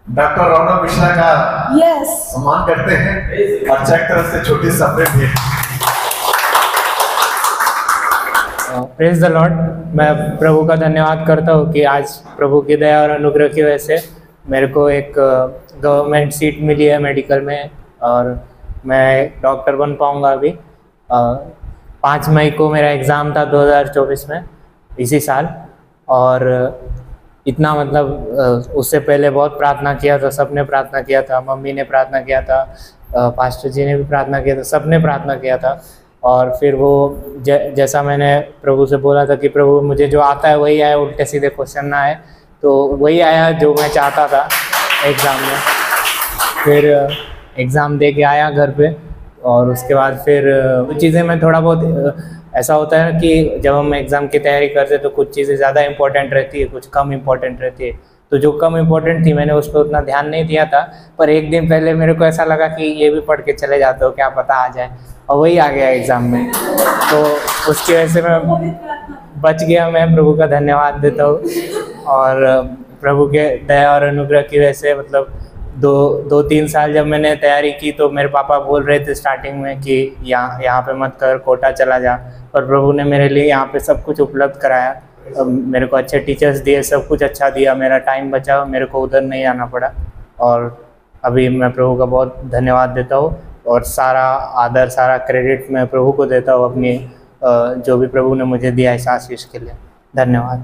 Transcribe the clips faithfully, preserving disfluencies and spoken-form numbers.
Doctor रौनक मिश्रा का yes. सम्मान करते हैं और चेक तरफ से छोटी सफेद भेंट। Praise the lord. मैं प्रभु का धन्यवाद करता हूँ कि आज प्रभु की दया और अनुग्रह की वजह से मेरे को एक गवर्नमेंट सीट मिली है मेडिकल में और मैं डॉक्टर बन पाऊँगा। अभी पाँच मई को मेरा एग्ज़ाम था दो हज़ार चौबीस में इसी साल, और इतना मतलब उससे पहले बहुत प्रार्थना किया था, सबने प्रार्थना किया था, मम्मी ने प्रार्थना किया था, पास्टर जी ने भी प्रार्थना किया था, सबने प्रार्थना किया था। और फिर वो जैसा मैंने प्रभु से बोला था कि प्रभु मुझे जो आता है वही आए, उल्टे सीधे क्वेश्चन ना आए, तो वही आया जो मैं चाहता था एग्ज़ाम में। फिर एग्ज़ाम दे के आया घर पे, और उसके बाद फिर कुछ चीज़ें मैं थोड़ा बहुत ऐसा होता है कि जब हम एग्ज़ाम की तैयारी करते हैं तो कुछ चीज़ें ज़्यादा इंपॉर्टेंट रहती है, कुछ कम इंपॉर्टेंट रहती है। तो जो कम इम्पोर्टेंट थी मैंने उस पर उतना ध्यान नहीं दिया था, पर एक दिन पहले मेरे को ऐसा लगा कि ये भी पढ़ के चले जाते हो, क्या पता आ जाए, और वही आ गया एग्ज़ाम में। तो उसकी वजह से मैं बच गया। मैं प्रभु का धन्यवाद देता हूँ, और प्रभु के दया और अनुग्रह की वजह से मतलब दो दो तीन साल जब मैंने तैयारी की तो मेरे पापा बोल रहे थे स्टार्टिंग में कि यहाँ यहाँ पे मत कर, कोटा चला जा, और प्रभु ने मेरे लिए यहाँ पे सब कुछ उपलब्ध कराया। मेरे को अच्छे टीचर्स दिए, सब कुछ अच्छा दिया, मेरा टाइम बचा, मेरे को उधर नहीं आना पड़ा। और अभी मैं प्रभु का बहुत धन्यवाद देता हूँ, और सारा आदर, सारा क्रेडिट मैं प्रभु को देता हूँ अपनी जो भी प्रभु ने मुझे दिया इस आशीष के लिए। धन्यवाद।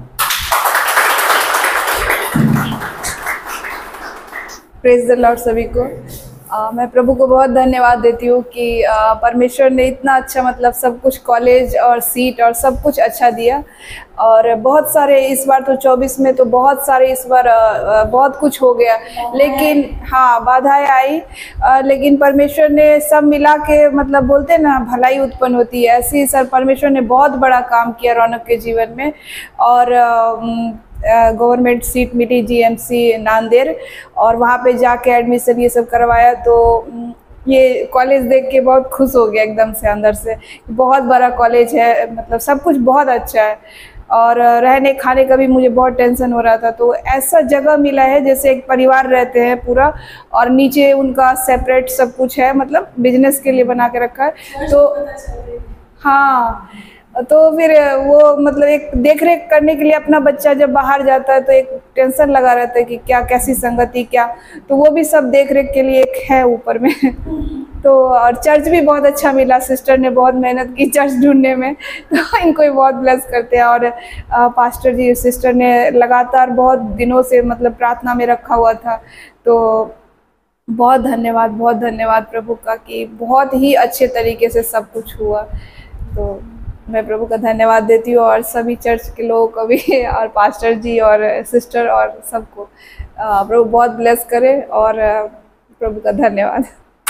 प्रेज द लॉर्ड सभी को। आ, मैं प्रभु को बहुत धन्यवाद देती हूँ कि परमेश्वर ने इतना अच्छा मतलब सब कुछ, कॉलेज और सीट और सब कुछ अच्छा दिया। और बहुत सारे इस बार तो चौबीस में तो बहुत सारे इस बार आ, बहुत कुछ हो गया, लेकिन हाँ बाधाएं आई, आ, लेकिन परमेश्वर ने सब मिला के मतलब बोलते हैं ना भलाई उत्पन्न होती है, ऐसे ही सर परमेश्वर ने बहुत बड़ा काम किया रौनक के जीवन में। और आ, गवर्नमेंट uh, सीट मिली जीएमसी नांदेड़, और वहाँ पे जाके एडमिशन ये सब करवाया। तो ये कॉलेज देख के बहुत खुश हो गया एकदम से अंदर से। बहुत बड़ा कॉलेज है, मतलब सब कुछ बहुत अच्छा है, और रहने खाने का भी मुझे बहुत टेंशन हो रहा था। तो ऐसा जगह मिला है जैसे एक परिवार रहते हैं पूरा, और नीचे उनका सेपरेट सब कुछ है, मतलब बिजनेस के लिए बना के रखा है। तो हाँ, तो फिर वो मतलब एक देख रेख करने के लिए अपना बच्चा जब बाहर जाता है तो एक टेंशन लगा रहता है कि क्या कैसी संगति क्या, तो वो भी सब देख रेख के लिए एक है ऊपर में। तो और चर्च भी बहुत अच्छा मिला, सिस्टर ने बहुत मेहनत की चर्च ढूंढने में, तो इनको भी बहुत ब्लेस करते हैं। और आ, पास्टर जी सिस्टर ने लगातार बहुत दिनों से मतलब प्रार्थना में रखा हुआ था। तो बहुत धन्यवाद, बहुत धन्यवाद प्रभु का कि बहुत ही अच्छे तरीके से सब कुछ हुआ। तो मैं प्रभु का धन्यवाद देती हूँ, और सभी चर्च के लोगों को भी, और पास्टर जी और सिस्टर और सबको प्रभु बहुत ब्लेस करे, और प्रभु का धन्यवाद।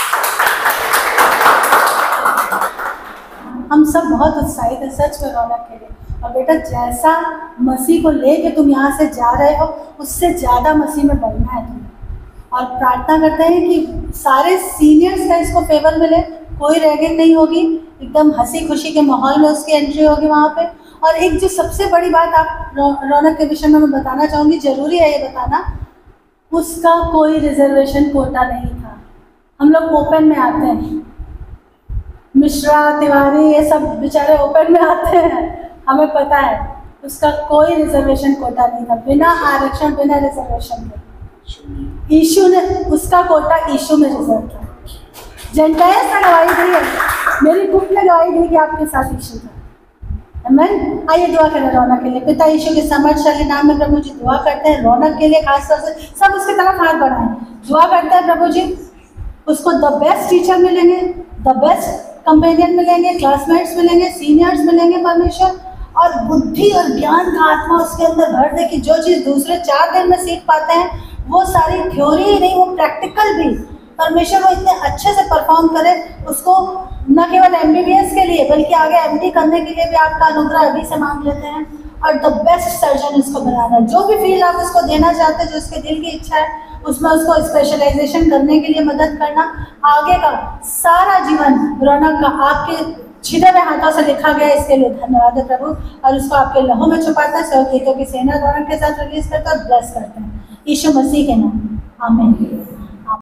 हम सब बहुत उत्साहित हैं सच में रौनक के लिए। और बेटा जैसा मसीह को लेके तुम यहाँ से जा रहे हो उससे ज़्यादा मसीह में बढ़ना है तुम्हें। और प्रार्थना करते हैं कि सारे सीनियर्स का इसको फेवर मिले, कोई रैगिंग नहीं होगी, एकदम हंसी खुशी के माहौल में उसकी एंट्री होगी वहाँ पे। और एक जो सबसे बड़ी बात आप रौनक के विषय में मैं बताना चाहूँगी, ज़रूरी है ये बताना, उसका कोई रिजर्वेशन कोटा नहीं था। हम लोग ओपन में आते हैं, मिश्रा तिवारी ये सब बेचारे ओपन में आते हैं, हमें पता है। उसका कोई रिजर्वेशन कोटा नहीं था, बिना आरक्षण बिना रिजर्वेशन के। यीशु ने उसका कोटा यीशु में रिजर्व था। जेंटाइल्स ने गवाही दी है, मेरी बुक ने गवाही दी कि आपके साथ यीशु था। आमीन। आइए दुआ करें रौनक के लिए। पिता यीशु के सामर्थशाली नाम में प्रभु जी दुआ करते हैं रौनक के लिए, खासतौर से सब उसकी तरफ हाथ बढ़ाएं। दुआ करते हैं प्रभु जी उसको द बेस्ट टीचर मिलेंगे, द बेस्ट कंपेनियन मिलेंगे, क्लासमेट्स मिलेंगे, सीनियर्स मिलेंगे परमेश्वर, और बुद्धि और ज्ञान का आत्मा उसके अंदर भर दे कि जो चीज़ दूसरे चार दिन में सीख पाते हैं वो सारी थ्योरी ही नहीं, वो प्रैक्टिकल भी परमेश्वर वो इतने अच्छे से परफॉर्म करे। उसको न केवल एमबीबीएस के लिए बल्कि आगे एमडी करने के लिए भी आपका अनुग्रह अभी से मांग लेते हैं, और द बेस्ट सर्जन उसको बनाना। जो भी फील्ड आप उसको देना चाहते हैं, जो उसके दिल की इच्छा है, उसमें उसको स्पेशलाइजेशन करने के लिए मदद करना। आगे का सारा जीवन रौनक का आपके छिपे हुए हाथों से लिखा गया, इसके लिए धन्यवाद है प्रभु। और उसको आपके लहू में छुपाते हैं, स्वर्गदूतों की सेना रौनक के साथ रिलीज करते हैं और ब्लेस करते हैं, यीशु मसीह के नाम। आमीन।